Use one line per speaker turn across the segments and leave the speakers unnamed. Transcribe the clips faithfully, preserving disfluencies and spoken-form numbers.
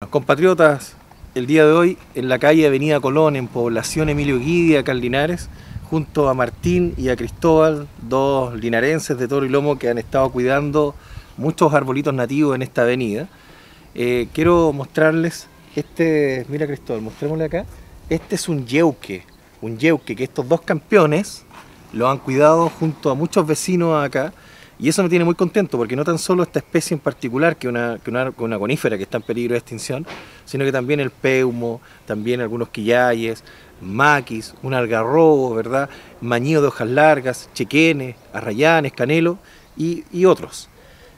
compatriotas, el día de hoy en la calle Avenida Colón, en población Emilio Guidi, acá en Linares, junto a Martín y a Cristóbal, dos linarenses de toro y lomo que han estado cuidando muchos arbolitos nativos en esta avenida. Eh, quiero mostrarles este, mira Cristóbal, mostrémosle acá, este es un yeuque, un yeuque que estos dos campeones lo han cuidado junto a muchos vecinos acá. Y eso me tiene muy contento, porque no tan solo esta especie en particular, que una, que una, una conífera que está en peligro de extinción, sino que también el peumo, también algunos quillayes, maquis, un algarrobo, ¿verdad? Mañío de hojas largas, chequenes, arrayanes, canelo y, y otros.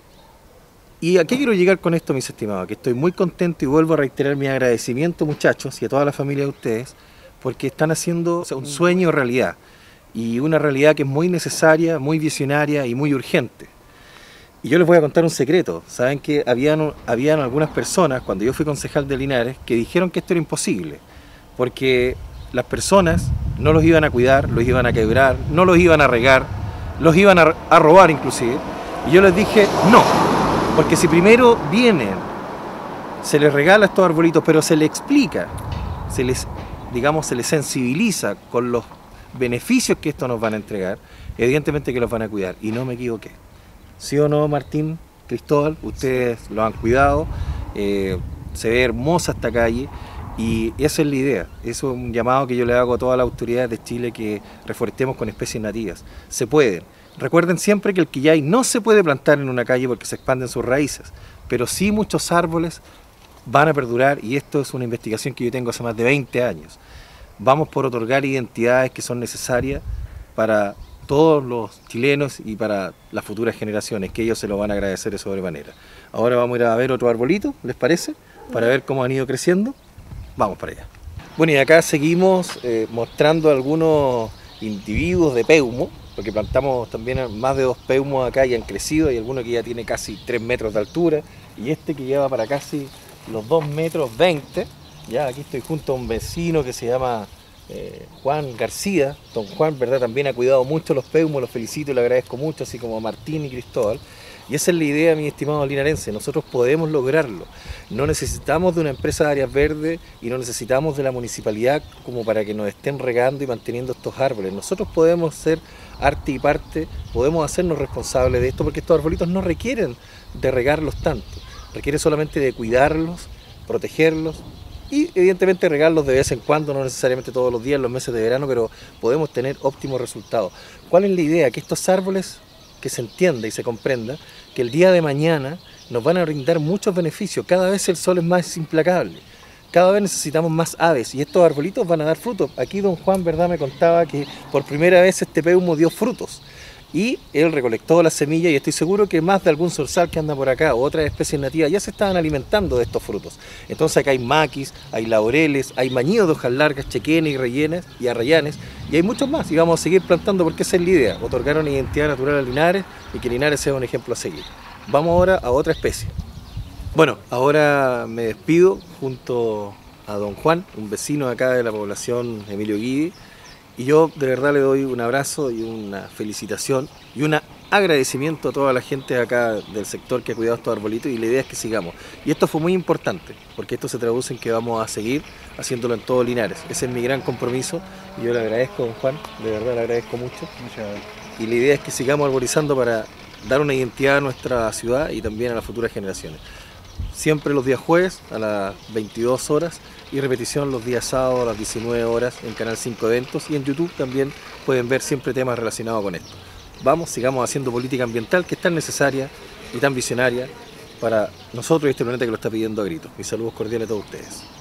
¿Y a qué quiero llegar con esto, mis estimados? Que estoy muy contento y vuelvo a reiterar mi agradecimiento, muchachos, y a toda la familia de ustedes, porque están haciendo, o sea, un sueño realidad. Y una realidad que es muy necesaria, muy visionaria y muy urgente. Y yo les voy a contar un secreto. Saben que habían, habían algunas personas, cuando yo fui concejal de Linares, que dijeron que esto era imposible, porque las personas no los iban a cuidar, los iban a quebrar, no los iban a regar, los iban a, a robar inclusive. Y yo les dije, no, porque si primero vienen, se les regala estos arbolitos, pero se les explica, se les, digamos, se les sensibiliza con los beneficios que esto nos van a entregar, evidentemente que los van a cuidar, y no me equivoqué. ¿Sí o no, Martín, Cristóbal? Ustedes lo han cuidado, eh, se ve hermosa esta calle, y esa es la idea. Eso es un llamado que yo le hago a todas las autoridades de Chile, que reforestemos con especies nativas. Se pueden. Recuerden siempre que el quillay no se puede plantar en una calle porque se expanden sus raíces, pero sí muchos árboles van a perdurar, y esto es una investigación que yo tengo hace más de veinte años. Vamos por otorgar identidades que son necesarias para todos los chilenos y para las futuras generaciones, que ellos se lo van a agradecer de sobremanera. Ahora vamos a ir a ver otro arbolito, ¿les parece? Para ver cómo han ido creciendo. Vamos para allá. Bueno, y acá seguimos eh, mostrando algunos individuos de peumo, porque plantamos también más de dos peumos acá y han crecido. Hay alguno que ya tiene casi tres metros de altura, y este que lleva para casi los dos metros veinte. Ya aquí estoy junto a un vecino que se llama eh, Juan García. Don Juan, ¿verdad? También ha cuidado mucho los peumos, los felicito y le agradezco mucho, así como a Martín y Cristóbal. Y esa es la idea, mi estimado linarense, nosotros podemos lograrlo. No necesitamos de una empresa de áreas verdes y no necesitamos de la municipalidad como para que nos estén regando y manteniendo estos árboles. Nosotros podemos ser arte y parte, podemos hacernos responsables de esto, porque estos arbolitos no requieren de regarlos tanto, requiere solamente de cuidarlos, protegerlos, y evidentemente regarlos de vez en cuando, no necesariamente todos los días, en los meses de verano, pero podemos tener óptimos resultados. ¿Cuál es la idea? Que estos árboles, que se entienda y se comprenda, que el día de mañana nos van a brindar muchos beneficios. Cada vez el sol es más implacable, cada vez necesitamos más aves, y estos arbolitos van a dar frutos. Aquí don Juan, ¿verdad?, me contaba que por primera vez este peumo dio frutos. Y él recolectó las semillas, y estoy seguro que más de algún zorzal que anda por acá o otras especies nativas ya se estaban alimentando de estos frutos. Entonces acá hay maquis, hay laureles, hay mañíos de hojas largas, chequenes y rellenes y arrayanes, y hay muchos más, y vamos a seguir plantando porque esa es la idea, otorgar una identidad natural a Linares y que Linares sea un ejemplo a seguir. Vamos ahora a otra especie. Bueno, ahora me despido junto a don Juan, un vecino acá de la población Emilio Guidi. Y yo de verdad le doy un abrazo y una felicitación y un agradecimiento a toda la gente de acá del sector que ha cuidado estos arbolitos, y la idea es que sigamos. Y esto fue muy importante, porque esto se traduce en que vamos a seguir haciéndolo en todo Linares. Ese es mi gran compromiso, y yo le agradezco, don Juan, de verdad le agradezco mucho.
Muchas gracias.
Y la idea es que sigamos arborizando para dar una identidad a nuestra ciudad y también a las futuras generaciones. Siempre los días jueves a las veintidós horas, y repetición los días sábados a las diecinueve horas en Canal cinco Eventos, y en YouTube también pueden ver siempre temas relacionados con esto. Vamos, sigamos haciendo política ambiental, que es tan necesaria y tan visionaria para nosotros y este planeta que lo está pidiendo a gritos. Mis saludos cordiales a todos ustedes.